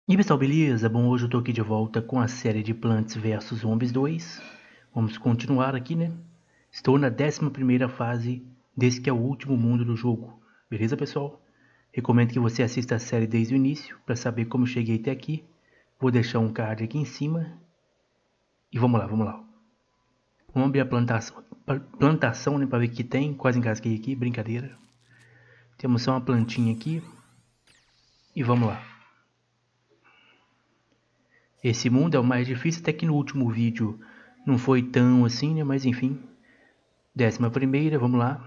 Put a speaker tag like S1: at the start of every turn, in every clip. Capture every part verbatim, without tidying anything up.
S1: E pessoal, beleza? Bom, hoje eu tô aqui de volta com a série de Plants versus. Zombies dois. Vamos continuar aqui, né? Estou na décima primeira fase desse que é o último mundo do jogo. Beleza, pessoal? Recomendo que você assista a série desde o início para saber como eu cheguei até aqui. Vou deixar um card aqui em cima. E vamos lá, vamos lá. Vamos abrir a plantação, plantação né, para ver o que tem. Quase encasquei aqui, brincadeira. Temos só uma plantinha aqui. E vamos lá. Esse mundo é o mais difícil, até que no último vídeo não foi tão assim, né? Mas enfim. Décima primeira, vamos lá.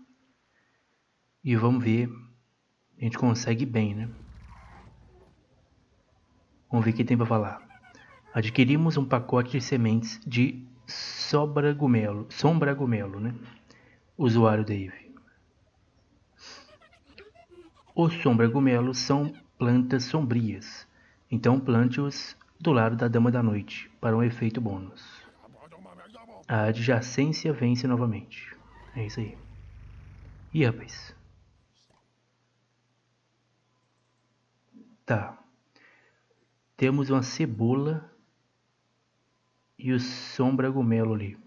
S1: E vamos ver. A gente consegue bem, né? Vamos ver o que tem para falar. Adquirimos um pacote de sementes de sobragumelo, sombragumelo, né? Usuário Dave. Os sombragumelos são plantas sombrias. Então plante-os do lado da Dama da Noite para um efeito bônus. A adjacência vence novamente. É isso aí. Ih, rapaz. Tá. Temos uma cebola e o sombragumelo ali.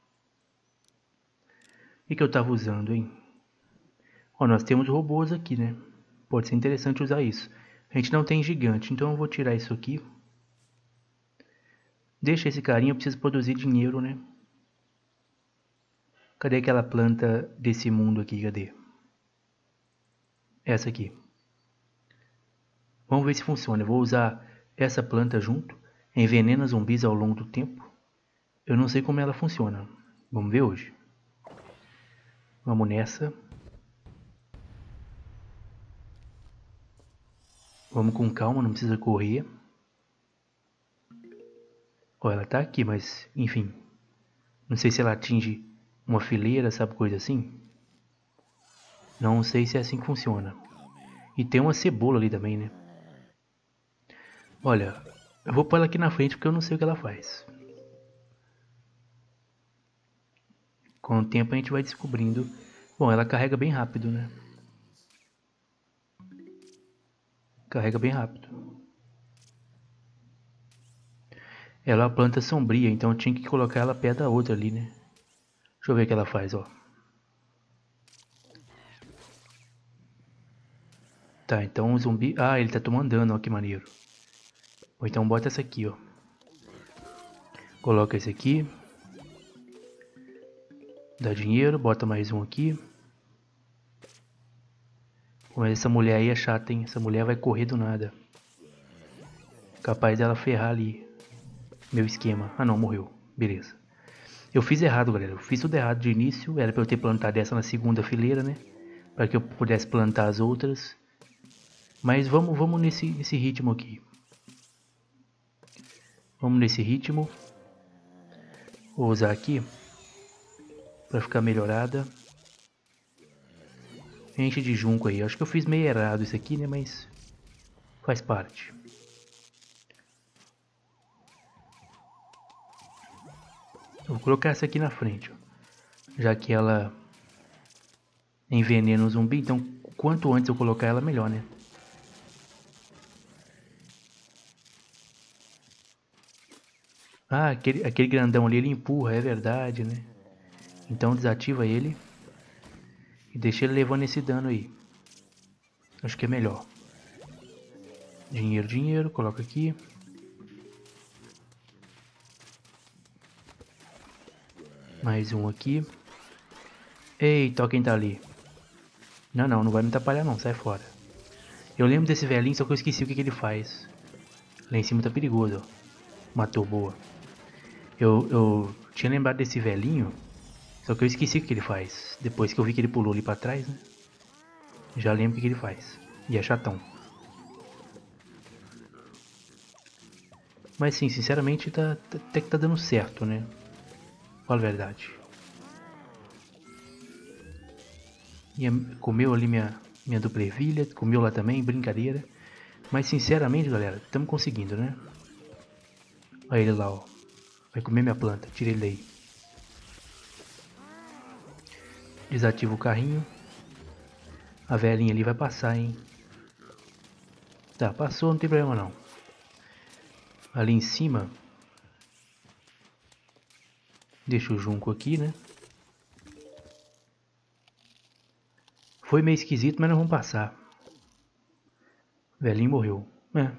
S1: O que eu tava usando, hein? Ó, nós temos robôs aqui, né? Pode ser interessante usar isso. A gente não tem gigante, então eu vou tirar isso aqui. Deixa esse carinha, eu preciso produzir dinheiro, né? Cadê aquela planta desse mundo aqui? Cadê? Essa aqui. Vamos ver se funciona. Eu vou usar essa planta junto. Envenena zumbis ao longo do tempo. Eu não sei como ela funciona. Vamos ver hoje. Vamos nessa. Vamos com calma, não precisa correr. Ó, ela tá aqui, mas enfim. Não sei se ela atinge uma fileira, sabe, coisa assim. Não sei se é assim que funciona. E tem uma cebola ali também, né? Olha, eu vou pôr ela aqui na frente porque eu não sei o que ela faz. Com o tempo a gente vai descobrindo. Bom, ela carrega bem rápido, né? Carrega bem rápido. Ela é uma planta sombria, então eu tinha que colocar ela perto da outra ali, né? Deixa eu ver o que ela faz, ó. Tá, então o zumbi... Ah, ele tá tomando dano, ó, que maneiro. Ou então bota essa aqui, ó. Coloca esse aqui. Dá dinheiro, bota mais um aqui. Mas essa mulher aí é chata, hein? Essa mulher vai correr do nada. Capaz dela ferrar ali meu esquema. Ah não, morreu. Beleza. Eu fiz errado, galera. Eu fiz tudo errado de início. Era pra eu ter plantado essa na segunda fileira, né? Para que eu pudesse plantar as outras. Mas vamos, vamos nesse, nesse ritmo aqui. Vamos nesse ritmo. Vou usar aqui para ficar melhorada. Enche de junco aí. Acho que eu fiz meio errado isso aqui, né? Mas faz parte. Eu vou colocar essa aqui na frente, ó. Já que ela envenena o zumbi, então quanto antes eu colocar ela, melhor, né? Ah, aquele, aquele grandão ali, ele empurra, é verdade, né? Então desativa ele e deixa ele levando esse dano aí. Acho que é melhor. Dinheiro, dinheiro, coloca aqui. Mais um aqui. Eita, ó quem tá ali. Não, não, não vai me atrapalhar não, sai fora. Eu lembro desse velhinho, só que eu esqueci o que, que ele faz. Lá em cima tá perigoso, ó. Matou, boa. Eu, eu tinha lembrado desse velhinho, só que eu esqueci o que ele faz. Depois que eu vi que ele pulou ali pra trás, né? Já lembro o que ele faz. E é chatão. Mas sim, sinceramente, tá, tá, até que tá dando certo, né? Fala a verdade. E comeu ali minha, minha dupla ervilha, comeu lá também, brincadeira. Mas sinceramente, galera, estamos conseguindo, né? Olha ele lá, ó. Vai comer minha planta, tira ele daí. Desativa o carrinho. A velhinha ali vai passar, hein? Tá, passou, não tem problema não. Ali em cima. Deixa o junco aqui, né? Foi meio esquisito, mas não vamos passar. O velhinho morreu. É.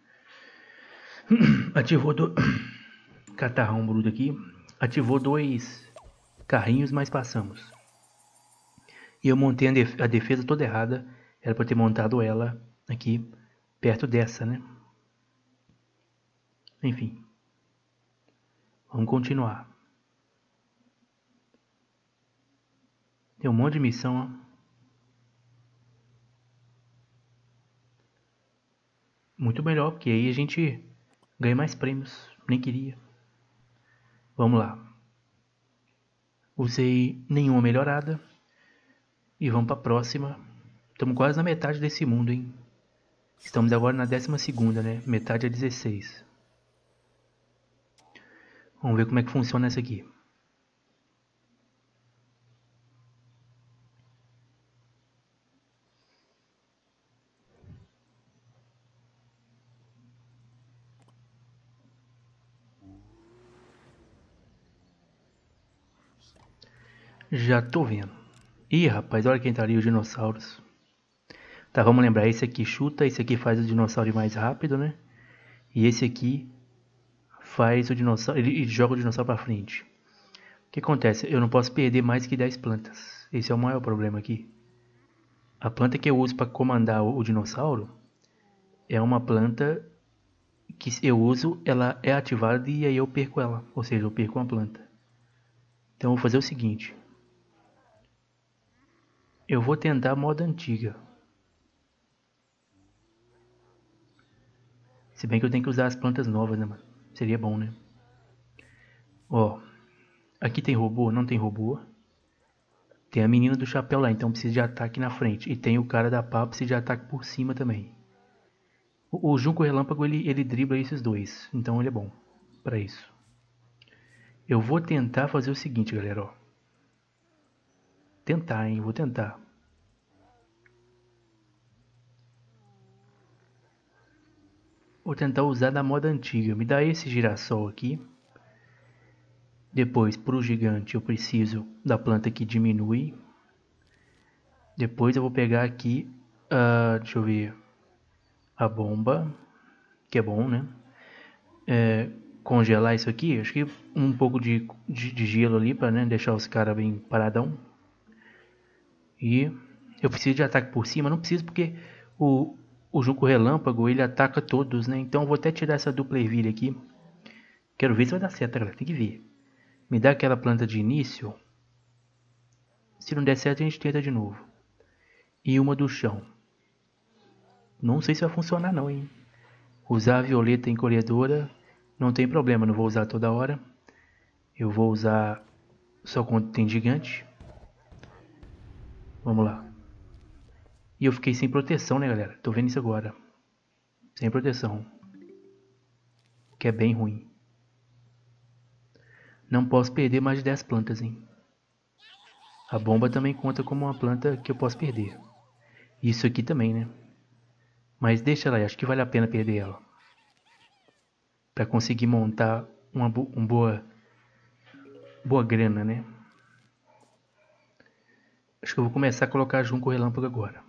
S1: Ativou do... Catarrão bruto aqui. Ativou dois carrinhos, mas passamos. E eu montei a defesa toda errada. Era pra ter montado ela aqui, perto dessa, né? Enfim. Vamos continuar. Tem um monte de missão, ó. Muito melhor, porque aí a gente ganha mais prêmios. Nem queria. Vamos lá. Usei nenhuma melhorada. E vamos para a próxima. Estamos quase na metade desse mundo, hein? Estamos agora na décima segunda, né? Metade é dezesseis. Vamos ver como é que funciona essa aqui. Já tô vendo. Ih, rapaz, olha quem tá ali, os dinossauros. Tá, vamos lembrar, esse aqui chuta, esse aqui faz o dinossauro ir mais rápido, né? E esse aqui faz o dinossauro, ele joga o dinossauro pra frente. O que acontece? Eu não posso perder mais que dez plantas. Esse é o maior problema aqui. A planta que eu uso para comandar o dinossauro é uma planta que eu uso, ela é ativada e aí eu perco ela. Ou seja, eu perco uma planta. Então eu vou fazer o seguinte. Eu vou tentar a moda antiga. Se bem que eu tenho que usar as plantas novas, né, mano? Seria bom, né? Ó, aqui tem robô? Não tem robô. Tem a menina do chapéu lá, então precisa de ataque na frente. E tem o cara da pá, precisa de ataque por cima também. O, o Junco Relâmpago, ele, ele dribla esses dois. Então ele é bom pra isso. Eu vou tentar fazer o seguinte, galera, ó. Tentar, hein? Vou tentar. Vou tentar usar da moda antiga. Me dá esse girassol aqui. Depois, para o gigante, eu preciso da planta que diminui. Depois eu vou pegar aqui, uh, deixa eu ver, a bomba, que é bom, né? É, congelar isso aqui, acho que um pouco de, de, de gelo ali para, né, deixar os caras bem paradão. E eu preciso de ataque por cima, não preciso porque o, o Junco Relâmpago ele ataca todos, né? Então eu vou até tirar essa dupla ervilha aqui. Quero ver se vai dar certo, galera, tem que ver. Me dá aquela planta de início. Se não der certo a gente tenta de novo. E uma do chão. Não sei se vai funcionar não, hein? Usar a violeta encolhedora não tem problema, não vou usar toda hora. Eu vou usar só quando tem gigante. Vamos lá. E eu fiquei sem proteção, né, galera? Tô vendo isso agora. Sem proteção. Que é bem ruim. Não posso perder mais de dez plantas, hein? A bomba também conta como uma planta que eu posso perder. Isso aqui também, né? Mas deixa ela aí, acho que vale a pena perder ela. Pra conseguir montar uma, uma boa, boa grana, né? Acho que eu vou começar a colocar junco relâmpago agora.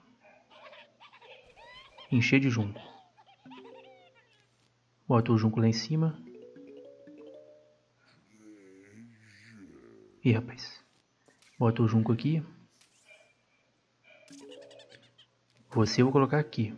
S1: Encher de junco. Bota o junco lá em cima. Ih, rapaz. Bota o junco aqui. Você eu vou colocar aqui.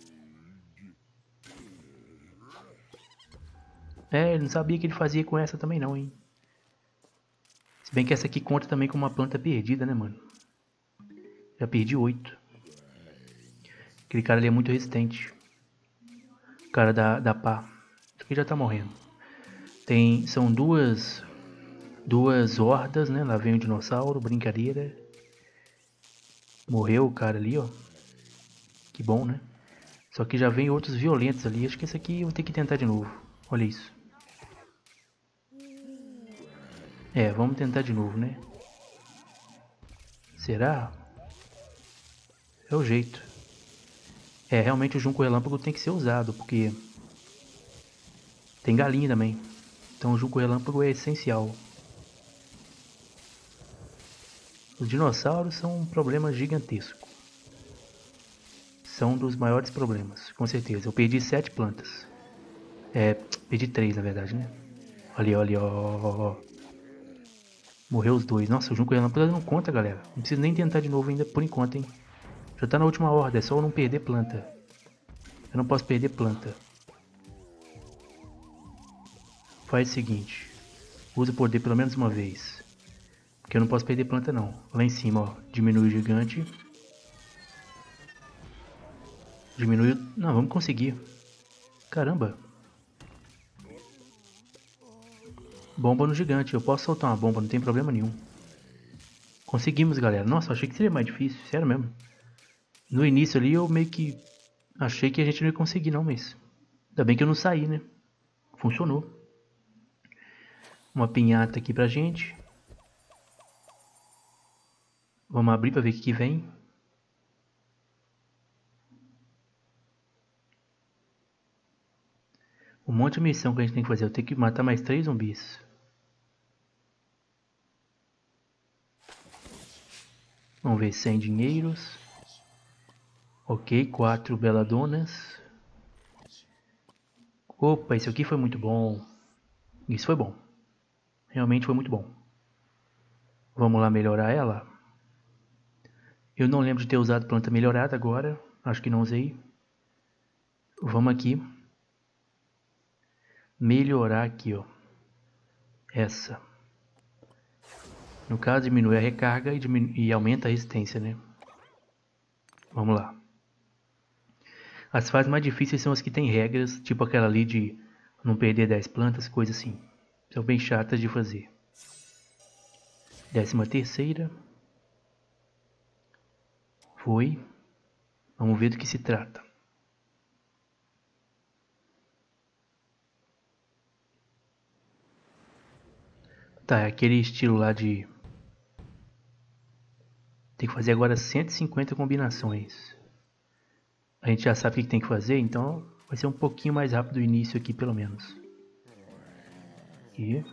S1: É, eu não sabia que ele fazia com essa também não, hein. Se bem que essa aqui conta também como uma planta perdida, né, mano. Já perdi oito. Aquele cara ali é muito resistente. O cara da, da pá. Isso aqui já tá morrendo. Tem, são duas... Duas hordas, né? Lá vem o dinossauro, brincadeira. Morreu o cara ali, ó. Que bom, né? Só que já vem outros violentos ali. Acho que esse aqui eu vou ter que tentar de novo. Olha isso. É, vamos tentar de novo, né? Será? É o jeito. É, realmente o Junco Relâmpago tem que ser usado, porque... Tem galinha também. Então o Junco Relâmpago é essencial. Os dinossauros são um problema gigantesco. São um dos maiores problemas, com certeza. Eu perdi sete plantas. É, perdi três na verdade, né? Ali, ali, ó, ó, ó. Morreu os dois. Nossa, o Junco Relâmpago não conta, galera. Não preciso nem tentar de novo ainda por enquanto, hein. Já tá na última horda, é só eu não perder planta. Eu não posso perder planta. Faz o seguinte. Usa o poder pelo menos uma vez. Porque eu não posso perder planta não. Lá em cima, ó. Diminui o gigante. Diminui o... Não, vamos conseguir. Caramba. Bomba no gigante. Eu posso soltar uma bomba, não tem problema nenhum. Conseguimos, galera. Nossa, eu achei que seria mais difícil. Sério mesmo. No início ali eu meio que achei que a gente não ia conseguir não, mas... Ainda bem que eu não saí, né? Funcionou. Uma pinhata aqui pra gente. Vamos abrir pra ver o que, que vem. Um monte de missão que a gente tem que fazer. Eu tenho que matar mais três zumbis. Vamos ver, cem dinheiros. Ok, quatro beladonas. Opa, isso aqui foi muito bom. Isso foi bom. Realmente foi muito bom. Vamos lá melhorar ela. Eu não lembro de ter usado planta melhorada agora. Acho que não usei. Vamos aqui. Melhorar aqui, ó. Essa. No caso, diminui a recarga e, diminui, e aumenta a resistência, né? Vamos lá. As fases mais difíceis são as que tem regras, tipo aquela ali de não perder dez plantas, coisa assim. São bem chatas de fazer. Décima terceira. Foi. Vamos ver do que se trata. Tá, é aquele estilo lá de... Tem que fazer agora cento e cinquenta combinações. A gente já sabe o que tem que fazer, então vai ser um pouquinho mais rápido o início aqui, pelo menos. E...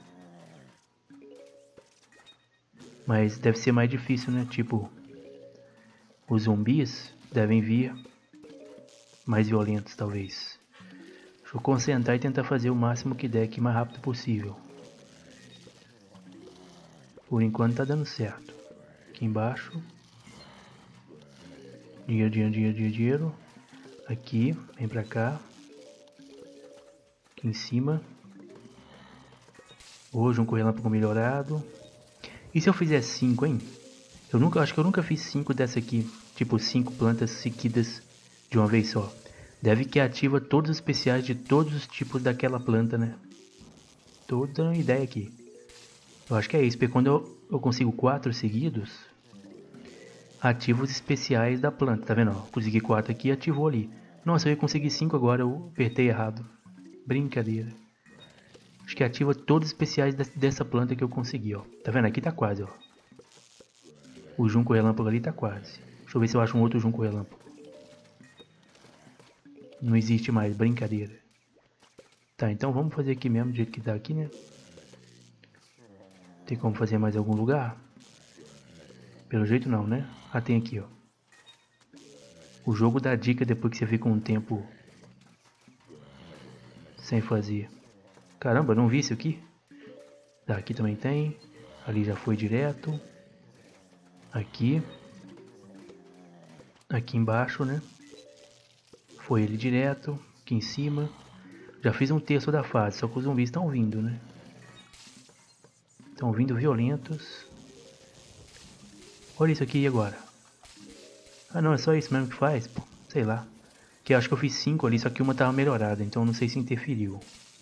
S1: Mas deve ser mais difícil, né? Tipo, os zumbis devem vir mais violentos, talvez. Deixa eu concentrar e tentar fazer o máximo que der aqui, mais rápido possível. Por enquanto tá dando certo. Aqui embaixo. Dinheiro, dinheiro, dinheiro, dinheiro, dinheiro. Aqui, vem pra cá. Aqui em cima. Hoje um relâmpago melhorado. E se eu fizer cinco, hein? Eu nunca, acho que eu nunca fiz cinco dessa aqui. Tipo, cinco plantas seguidas de uma vez só. Deve que ativa todos os especiais de todos os tipos daquela planta, né? Tô dando uma ideia aqui. Eu acho que é isso, porque quando eu, eu consigo quatro seguidos, ativa os especiais da planta, tá vendo? Ó, consegui quatro aqui e ativou ali. Nossa, eu ia conseguir cinco agora, eu apertei errado. Brincadeira. Acho que ativa todos os especiais dessa planta que eu consegui, ó. Tá vendo? Aqui tá quase, ó. O Junco Relâmpago ali tá quase. Deixa eu ver se eu acho um outro Junco Relâmpago. Não existe mais, brincadeira. Tá, então vamos fazer aqui mesmo, do jeito que tá aqui, né? Tem como fazer mais em algum lugar? Pelo jeito não, né? Ah, tem aqui, ó. O jogo dá dica depois que você fica um tempo sem fazer. Caramba, não vi isso aqui. Tá, aqui também tem. Ali já foi direto. Aqui. Aqui embaixo, né? Foi ele direto. Aqui em cima. Já fiz um terço da fase, só que os zumbis estão vindo, né? Estão vindo violentos. Olha isso aqui agora. Ah não, é só isso mesmo que faz? Pô, sei lá. Que eu acho que eu fiz cinco ali, só que uma tava melhorada, então não sei se interferiu.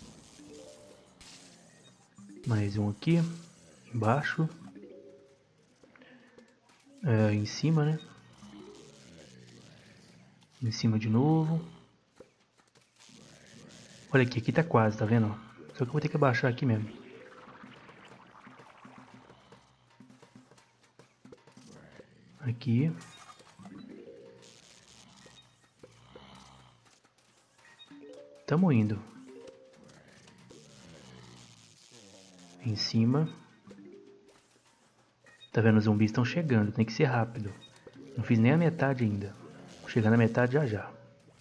S1: Mais um aqui. Embaixo. É, em cima, né? Em cima de novo. Olha aqui, aqui tá quase, tá vendo? Só que eu vou ter que abaixar aqui mesmo. Aqui. Tamo indo. Em cima. Tá vendo? Os zumbis estão chegando. Tem que ser rápido. Não fiz nem a metade ainda. Vou chegar na metade já já.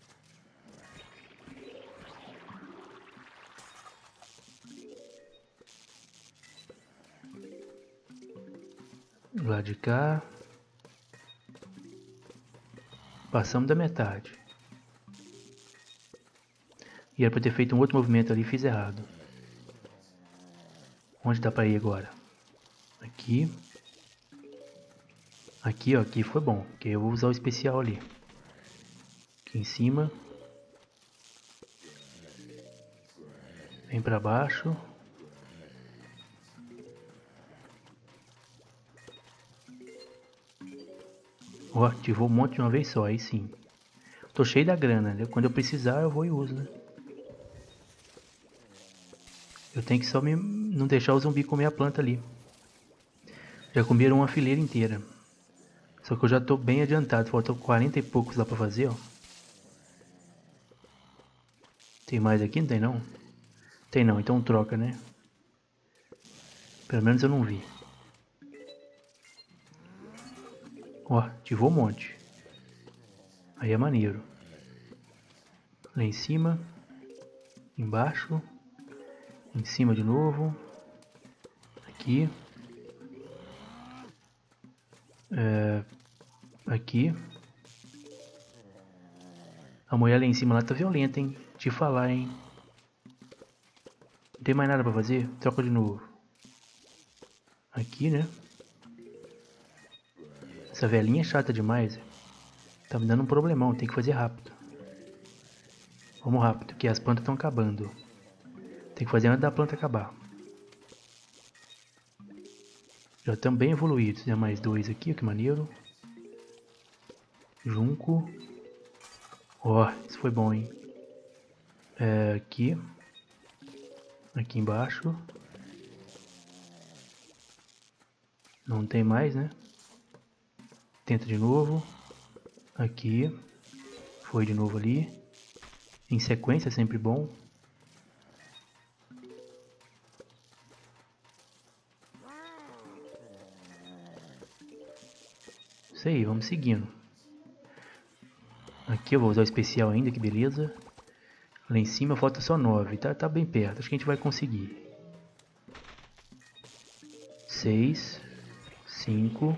S1: Do lado de cá. Passamos da metade. E era pra ter feito um outro movimento ali, fiz errado. Onde dá pra ir agora? Aqui. Aqui, ó, aqui foi bom, porque eu vou usar o especial ali. Aqui em cima. Vem pra baixo. Ó, ativou um monte de uma vez só, aí sim. Tô cheio da grana, né? Quando eu precisar eu vou e uso, né? Eu tenho que só me... não deixar o zumbi comer a planta ali. Já comeram uma fileira inteira. Só que eu já tô bem adiantado. Faltam quarenta e poucos lá pra fazer, ó. Tem mais aqui? Não tem não? Tem não, então troca, né? Pelo menos eu não vi. Ó, ativou um monte. Aí é maneiro. Lá em cima. Embaixo. Em cima de novo. Aqui. É, aqui. A mulher lá em cima lá tá violenta, hein? Te falar, hein? Não tem mais nada pra fazer? Troca de novo. Aqui, né? Essa velhinha é chata demais. Tá me dando um problemão, tem que fazer rápido. Vamos rápido, que as plantas estão acabando. Tem que fazer antes da planta acabar. Já estamos bem evoluídos. Tem mais dois aqui, que maneiro. Junco. Ó, oh, isso foi bom, hein? É, aqui. Aqui embaixo. Não tem mais, né? Tenta de novo. Aqui. Foi de novo ali. Em sequência é sempre bom. Isso aí, vamos seguindo. Aqui eu vou usar o especial ainda, que beleza. Lá em cima falta só nove, tá, tá bem perto, acho que a gente vai conseguir. Seis, cinco,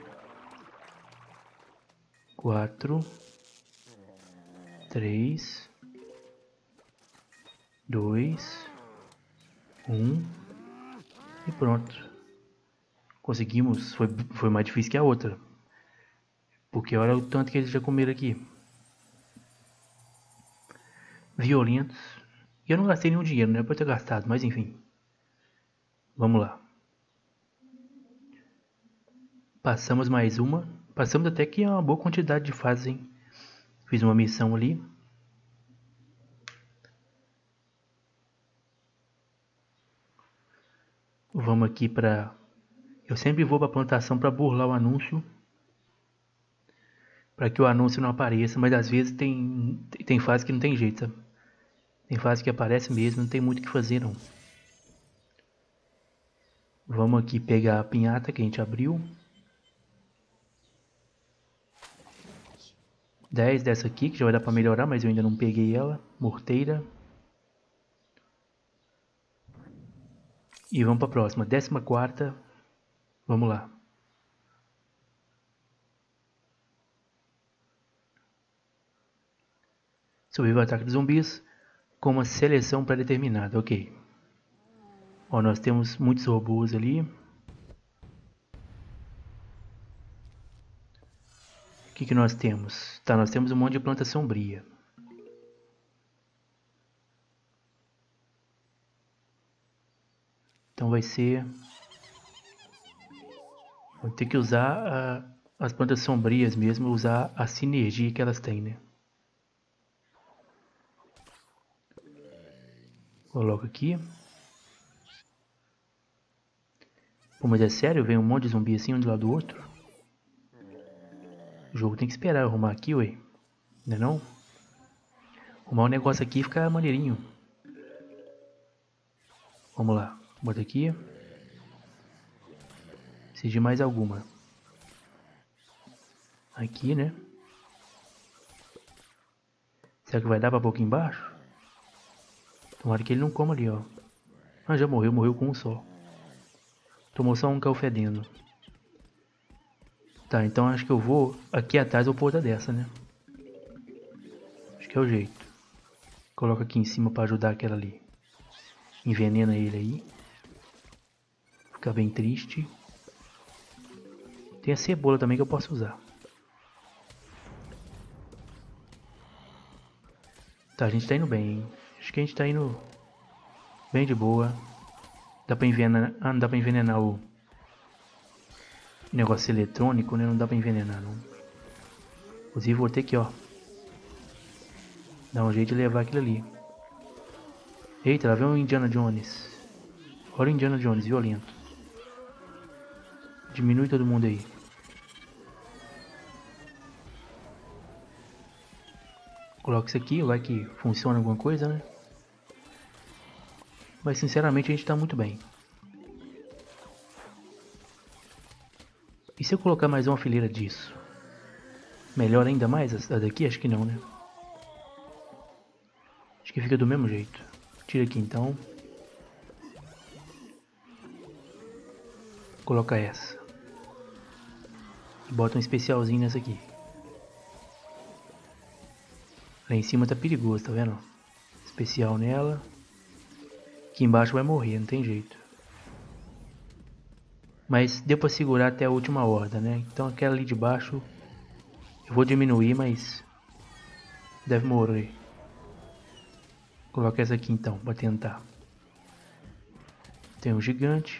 S1: quatro, três, dois, um e pronto. Conseguimos, foi, foi mais difícil que a outra. Porque olha o tanto que eles já comeram aqui. Violentos. E eu não gastei nenhum dinheiro, não é pra eu ter gastado, mas enfim. Vamos lá. Passamos mais uma. Passamos até que é uma boa quantidade de fases, hein? Fiz uma missão ali. Vamos aqui pra... Eu sempre vou pra plantação pra burlar o anúncio. Pra que o anúncio não apareça, mas às vezes tem, tem fase que não tem jeito, sabe? Tem fase que aparece mesmo, não tem muito o que fazer não. Vamos aqui pegar a pinhata que a gente abriu. dez dessa aqui, que já vai dar pra melhorar, mas eu ainda não peguei ela. Morteira. E vamos pra próxima, décima quarta. Vamos lá. Sobreviver ao ataque de zumbis com uma seleção pré-determinada, ok. Ó, nós temos muitos robôs ali. O que, que nós temos? Tá, nós temos um monte de planta sombria. Então vai ser... Vou ter que usar a, as plantas sombrias mesmo, usar a sinergia que elas têm, né? Coloco aqui. Pô, mas é sério? Vem um monte de zumbi assim um do lado do outro? O jogo tem que esperar eu arrumar aqui, ué. Não é não? Arrumar um negócio aqui e ficar maneirinho. Vamos lá. Bota aqui. Preciso de mais alguma. Aqui, né? Será que vai dar pra pôr aqui embaixo? Tomara que ele não coma ali, ó. Ah, já morreu, morreu com um só. Tomou só um, caiu fedendo. Tá, então acho que eu vou... Aqui atrás eu vou pôr outra dessa, né? Acho que é o jeito. Coloca aqui em cima pra ajudar aquela ali. Envenena ele aí. Fica bem triste. Tem a cebola também que eu posso usar. Tá, a gente tá indo bem, hein? Acho que a gente tá indo bem de boa. Dá pra envenenar... Ah, não dá pra envenenar o... negócio eletrônico, né? Não dá pra envenenar, não. Inclusive vou ter que, ó... dar um jeito de levar aquilo ali. Eita, lá vem o Indiana Jones. Olha o Indiana Jones, violento. Diminui todo mundo aí. Coloca isso aqui, vai que funciona alguma coisa, né? Mas sinceramente a gente tá muito bem. E se eu colocar mais uma fileira disso? Melhora ainda mais a daqui? Acho que não, né? Acho que fica do mesmo jeito. Tira aqui então. Coloca essa. E bota um especialzinho nessa aqui. Lá em cima tá perigoso, tá vendo? Especial nela. Aqui embaixo vai morrer, não tem jeito. Mas deu pra segurar até a última horda, né? Então aquela ali de baixo eu vou diminuir, mas deve morrer. Coloca essa aqui então, pra tentar. Tem um gigante.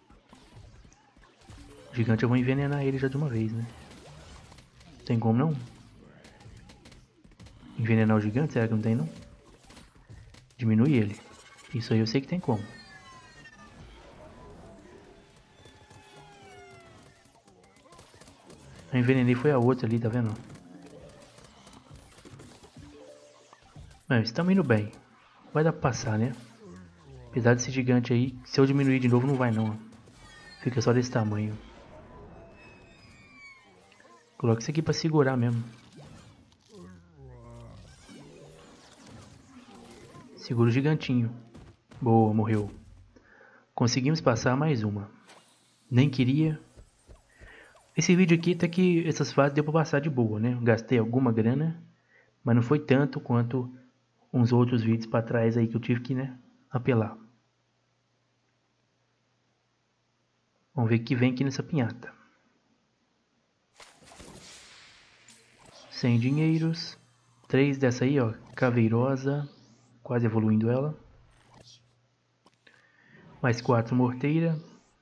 S1: O gigante eu vou envenenar ele já de uma vez, né? Tem como não? Envenenar o gigante? Será que não tem não? Diminui ele. Isso aí eu sei que tem como. Eu envenenei foi a outra ali, tá vendo? Mas estamos indo bem. Vai dar pra passar, né? Apesar desse gigante aí, se eu diminuir de novo não vai não. Fica só desse tamanho. Coloca isso aqui pra segurar mesmo. Segura o gigantinho. Boa, morreu. Conseguimos passar mais uma. Nem queria. Esse vídeo aqui até que essas fases deu pra passar de boa, né? Gastei alguma grana, mas não foi tanto quanto uns outros vídeos pra trás aí que eu tive que, né, apelar. Vamos ver o que vem aqui nessa pinhata. cem dinheiros. três dessa aí, ó, caveirosa. Quase evoluindo ela. Mais quatro morteira.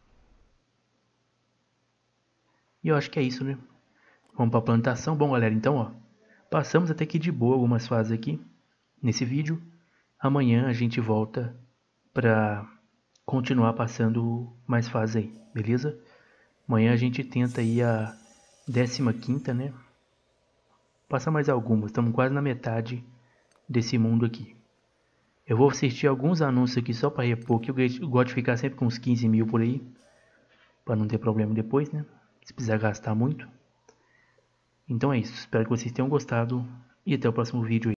S1: E eu acho que é isso, né? Vamos pra plantação. Bom, galera, então, ó. Passamos até que de boa algumas fases aqui. Nesse vídeo. Amanhã a gente volta pra continuar passando mais fases aí, beleza? Amanhã a gente tenta aí a décima quinta, né? Passar mais algumas. Estamos quase na metade desse mundo aqui. Eu vou assistir alguns anúncios aqui só para repor, que eu gosto de ficar sempre com uns quinze mil por aí. Para não ter problema depois, né? Se precisar gastar muito. Então é isso. Espero que vocês tenham gostado. E até o próximo vídeo aí.